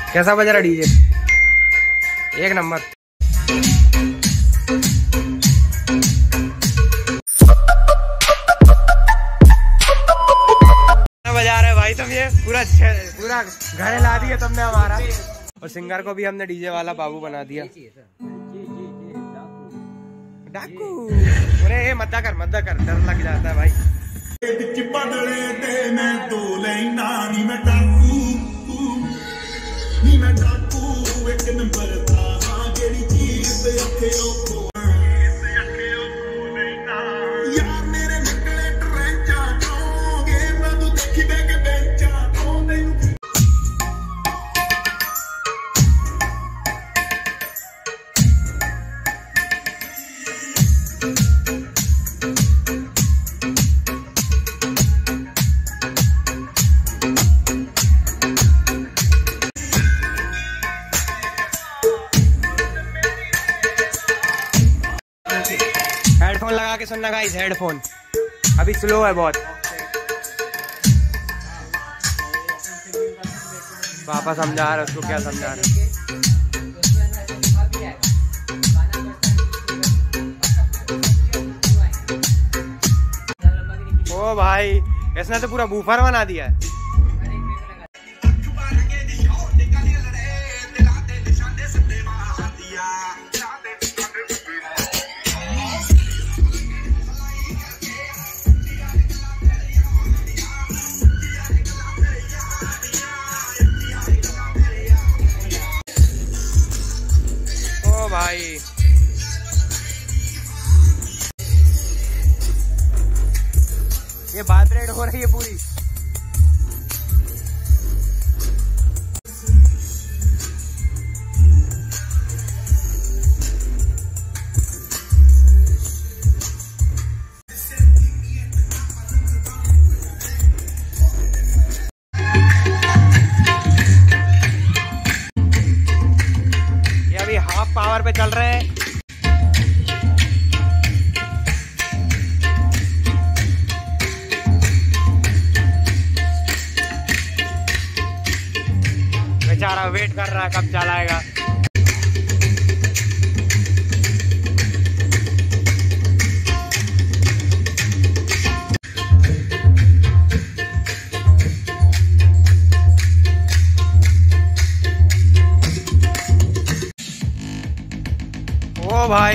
कैसा बज रहा डीजे? एक नंबर। बजा रहे भाई तुम, ये पूरा घर ला दिया तुमने हमारा। और सिंगर को भी हमने डीजे वाला बाबू बना दिया। डाकू, अरे मत कर डर लग जाता है भाई। हेडफोन लगा के सुनना गाइस, हेडफोन अभी स्लो है बहुत। पापा समझा रहे उसको, क्या समझा रहे? ओ भाई इसने तो पूरा बूफर बना दिया है। भाई ये वाइब्रेट हो रही है पूरी। ये अभी हाफ पावर पे चल रहे हैं। बेचारा वेट कर रहा है कब चलाएगा। ओ भाई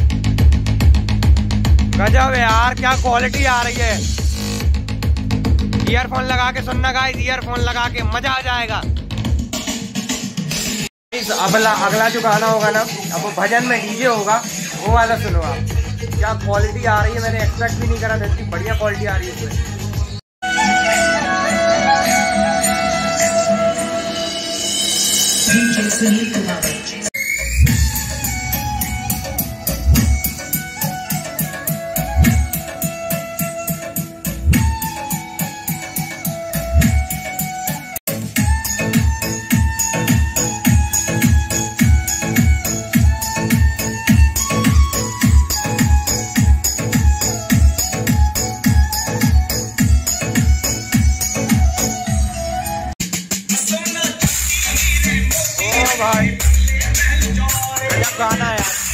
गजब है यार, क्या क्वालिटी आ रही है। ईयरफोन लगा के सुनना गाइस, ईयरफोन लगा के मजा आ जाएगा। अगला जो गाना होगा ना, अब वो भजन में डीजे होगा, वो वाला सुनो आप। क्या क्वालिटी आ रही है, मैंने एक्सपेक्ट भी नहीं करा था, इतनी बढ़िया क्वालिटी आ रही है इसमें। भाई गाना है यार।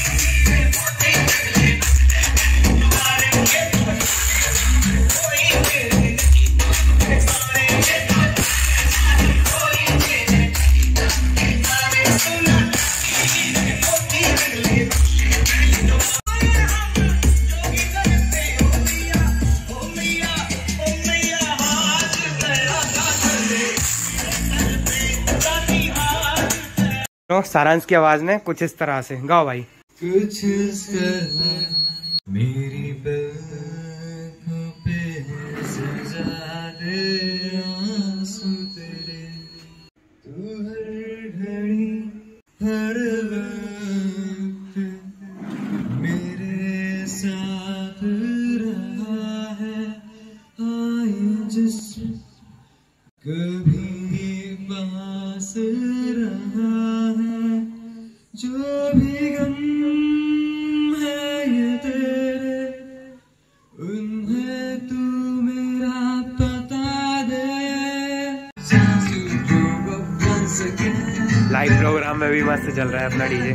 सारांश की आवाज में कुछ इस तरह से गाओ भाई। कुछ इस तरह मेरी पलकों पे सजा दे आंसू तेरे, तू हर घड़ी हर वक्त मेरे साथ रहा है। आए जिस कभी पास रहा है, जो भी गम है ये तेरे, उन्हें तू मेरा बता दे। लाइव प्रोग्राम में भी मस्त चल रहा है अपना डीजे।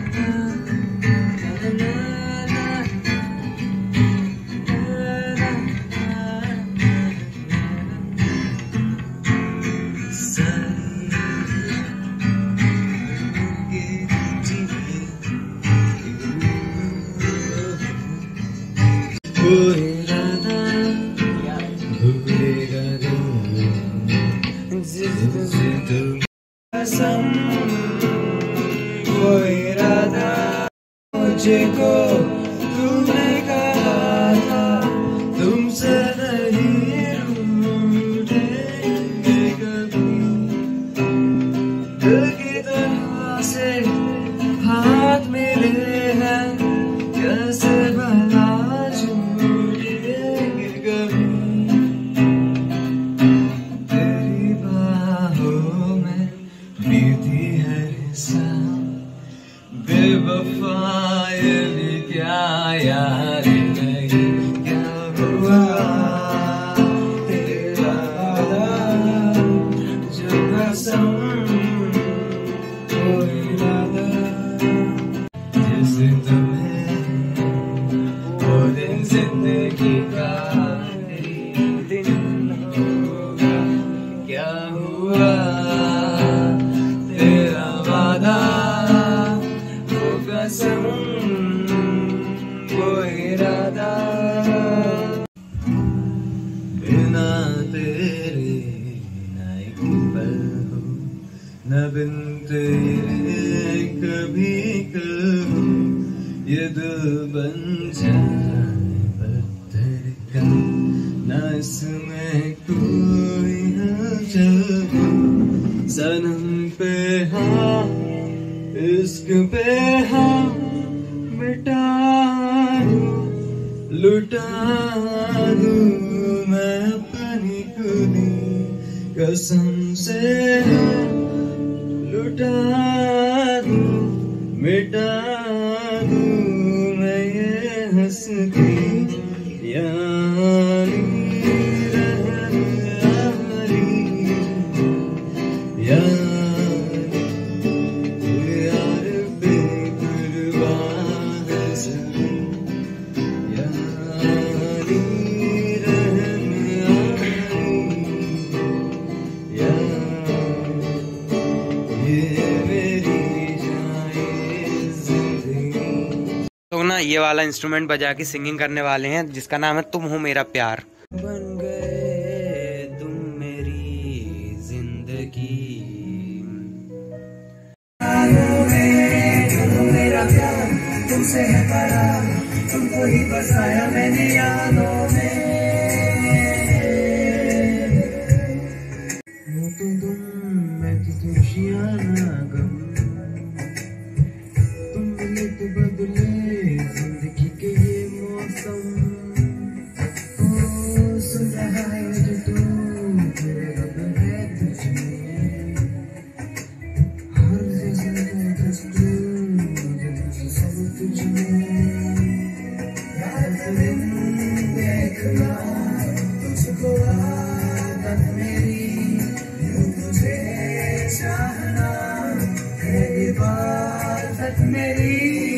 वो इरादा मुझको तूने कहा था, तुमसे नहीं रूठेंगे कभी। दिल की तरह से हाथ मिले हैं, कैसे भला छूटेंगे कभी। तेरी बाहों में बीती है बेवफा ये भी क्या यार नहीं, क्या हुआ तेरा जो कसम वो इरादा। जिस तुम्हें वो दिन जिंदगी का दिन होगा, क्या हुआ तेरा वादा कसम वो इरादा। बिना तेरे ना एक पल हो, न बिन तेरे कभी कल हो। ये दिल बन जाए पत्थर का, ना इसमें कोई हलचल हो। सनम पे हाँ इश्क पे हाँ मिटा दूं, लुटा दूं मैं अपनी खुदी कसम से। लुटा दूं मिटा दूं मैं ये हंसती यारी ये वाला इंस्ट्रूमेंट बजा के सिंगिंग करने वाले हैं जिसका नाम है तुम हो मेरा प्यार। बन गए तुम मेरी जिंदगी, तुम मेरा प्यार तुमसे है करार, तुमको ही बसाया मैंने यादों में। तो तुम मैं तो खुशियाँ ना गम, तुम मिले तो बदले जिंदगी के ये मौसम। ओ सुन रहा है जो तू तेरे रब है तुझमें, हर जगह तू सब तुझमें। रात दिन देखना तुझको आदत मेरी, तुझे चाहना है इबादत मेरी।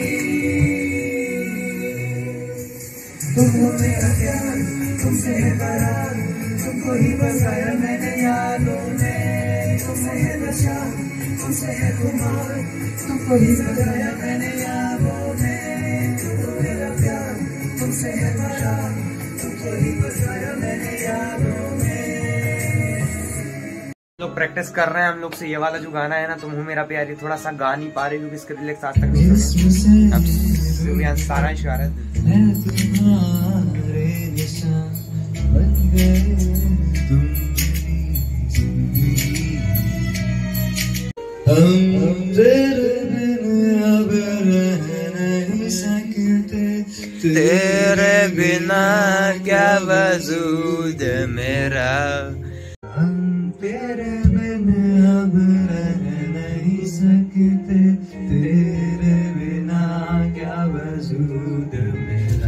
तुम हो मेरा प्यार तुमसे है करार, तुमको ही बसाया मैंने यादों में। तुमसे है नशा तुमसे है खुमार, तुमको ही बसाया मैंने यादों में। तुम हो मेरा प्यार तुमसे है नशा, तुमको ही बसाया मैंने यादों में। लोग प्रैक्टिस कर रहे हैं हम लोग से। ये वाला जो गाना है ना तुम हो मेरा प्यार, ये थोड़ा सा गा नहीं पा रहे क्योंकि इसके लिरिक्स आज तक नहीं सुने। अब सारा इशारा तुम्हारे निशान बन गए तुम जिंदगी। हम तेरे बिन अब रह नहीं सकते, तेरे बिना क्या वजूद मेरा। हम तेरे बिन अब रह नहीं सकते, तेरे बिना क्या वजूद मेरा।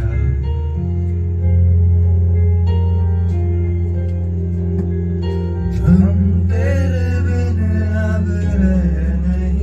हम तेरे बिन अब रह नहीं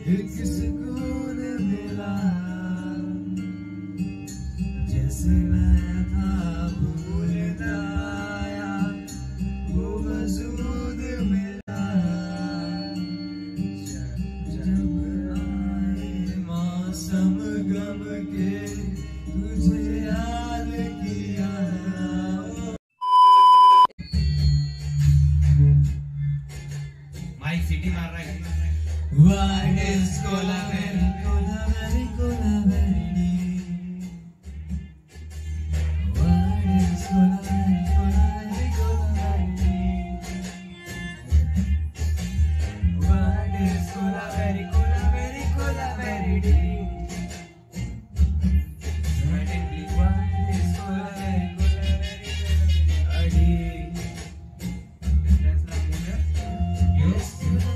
एक सुकून मिला, जैसे मैं था भूलता आया वो वजूद मिला। जब आए मौसम गम के तुझे याद किया। माइक सीटी मार रहा है। What is Colaveri? Colaveri, Colaveri. What is Colaveri? Colaveri, Colaveri. What is Colaveri? Colaveri, Colaveri. What is Colaveri? Colaveri, yes.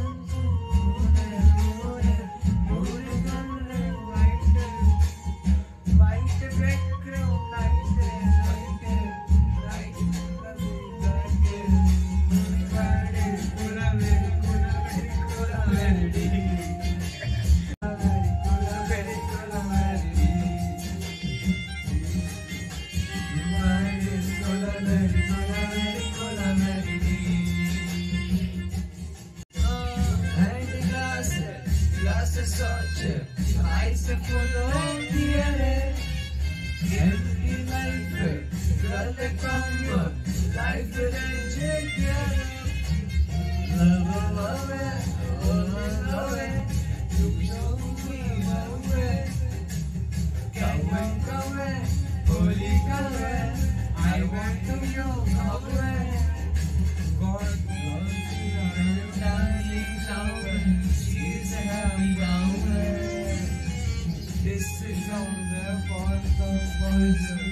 I want to know how God loves you and darling shower. She's a happy hour. This is on the 4th of August.